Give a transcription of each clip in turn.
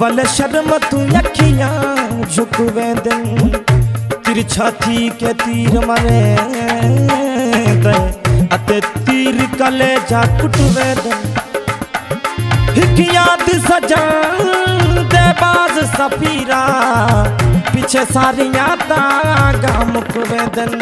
वल शर्म तू अखियां झुक वेंदन तिरछा थी के तीर मरे अते तीर कले जा कुट वेंदन हिक याद सजन दे बाज सफीरा पीछे सारियां तागा मुक वेंदन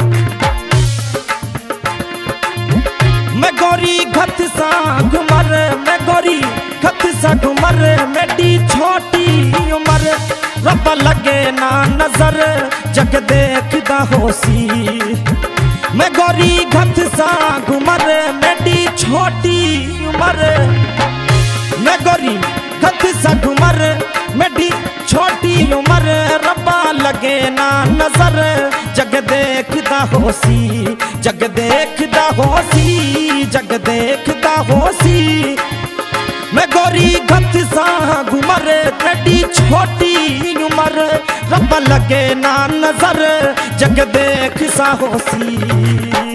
मैं गोरी घत सा घुमर मैं गोरी घत सा घुमर मेरी छोटी उम्र रब लगे ना नजर जग देखदा होसी मैं गोरी घत सा घुमर मेरी छोटी उम्र मैं गोरी घत सा घुमर मेरी छोटी उम्र रब्बा लगे ना नजर जग देखदा होसी जग देखदा होसी जग देखदा होसी मैं गोरी घत सा घुमर तेरी छोटी उम्र रब्बा लगे ना नजर जग देख सा होसी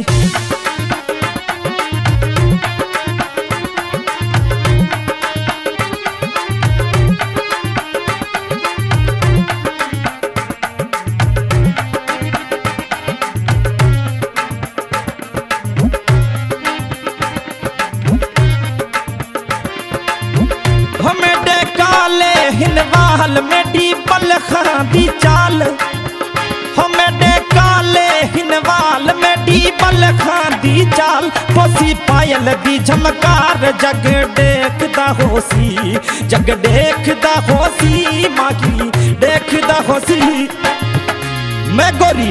हिनवाल मेरी पलखा दी चाल हमें दे काले हिनवाल मेरी पलखा दी चाल होसी पायल दी झमकार जग देखदा होसी जग देखदा होसी मागी देखदा होसी मैं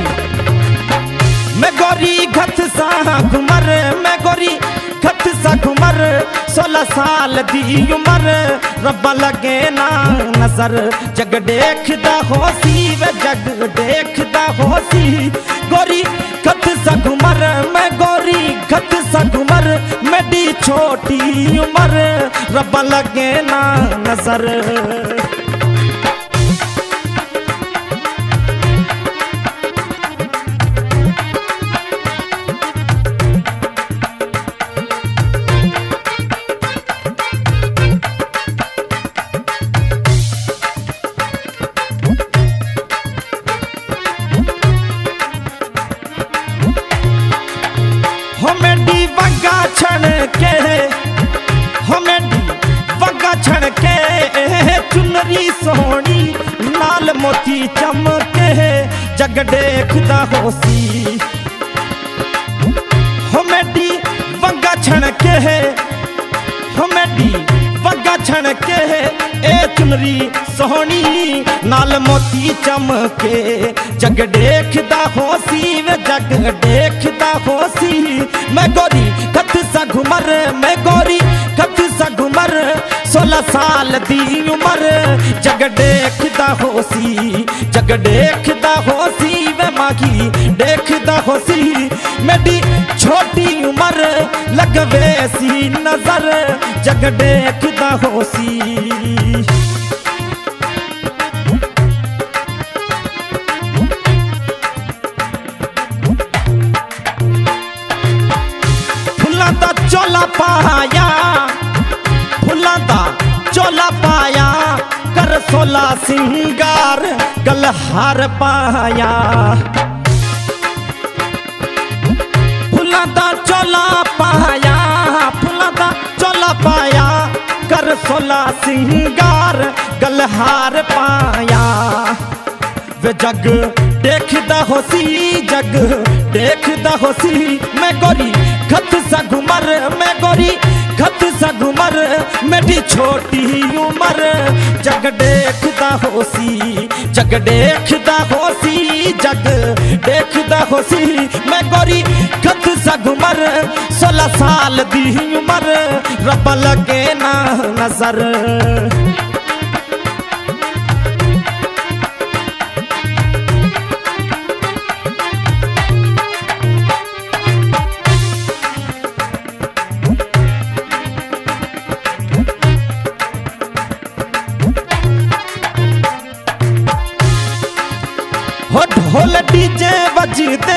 गोरी घत सा घुमर मैं गोरी घत सा घुमर 16 साल दी उम्र रब्बा लगे ना नजर जग देखदा होसी वे जग देखदा होसी गोरी घत सा घुमर मैं गोरी घत सा घुमर मेरी छोटी उम्र रब्बा लगे ना नजर चुनरी सोहनी नाल मोती चमके जग देखदा होसी हो मेरी वंगा छणके हो मेरी वंगा छणके ए चुनरी सोहनी नाल मोती चमके जग देखदा होसी वे जग देखदा होसी मैं गोरी घत सा घुमर मैं गोरी घत सा घुमर 16 साल दी उम्र जग देखदा होसी जग देखदा होसी वे मागी देखदा होसी मेरी छोटी उम्र लगवे सी नजर जग देखदा होसी फुल्लां दा चोला पाया फुल्लां दा चोला पाया कर 16 सिंगार गलहार पाया फुल्लां दा चोला पाया फुल्लां दा चोला पाया कर 16 सिंगार गलहार पाया वे जग देखदा होसी जग देखदा होसी मैं गोरी घत सा घुमर मैं गोरी घत सा घुमर मेरी छोटी उम्र जग देखदा होसी जग देखदा होसी जग देखदा होसी मैं गोरी घत सा घुमर 16 साल दी उम्र रब लगे ना नजर ढोल डीजे बजते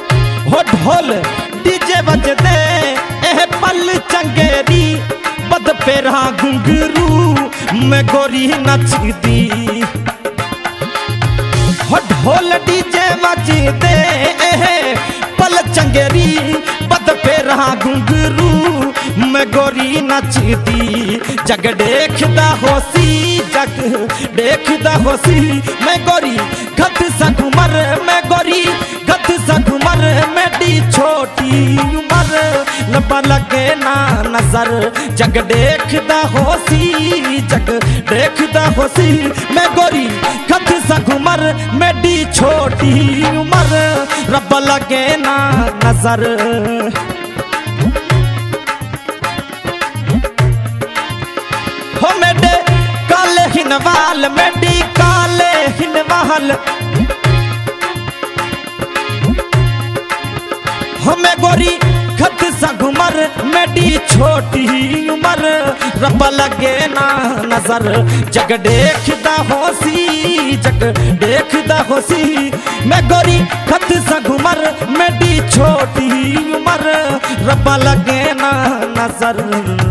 हो ढोल डीजे बजते एह पल चंगेरी बद पेरा घुंघरू में गोरी नचदी हो ढोल डीजे बजदे पल चंगेरी बद पेरा घुंघरू में गोरी नचदी जग देखदा होसी जग देखदा होसी मैं गोरी गत सघुमर मैं गोरी गत सघुमर मेरी छोटी उम्र लबा लगे ना नजर जग देखदा होसी जग देखदा होसी मैं गोरी गत सघुमर मेरी छोटी उम्र रब लगे ना नजर हो मेरे काले हिनवाल मेरी काले हिनवाल हो मैं गोरी खत सघुमर मेरी छोटी उम्र रब लगे ना नजर जग देखदा होसी जग देखदा होसी मैं गोरी खत सघुमर मेरी छोटी उम्र रब लगे ना नजर।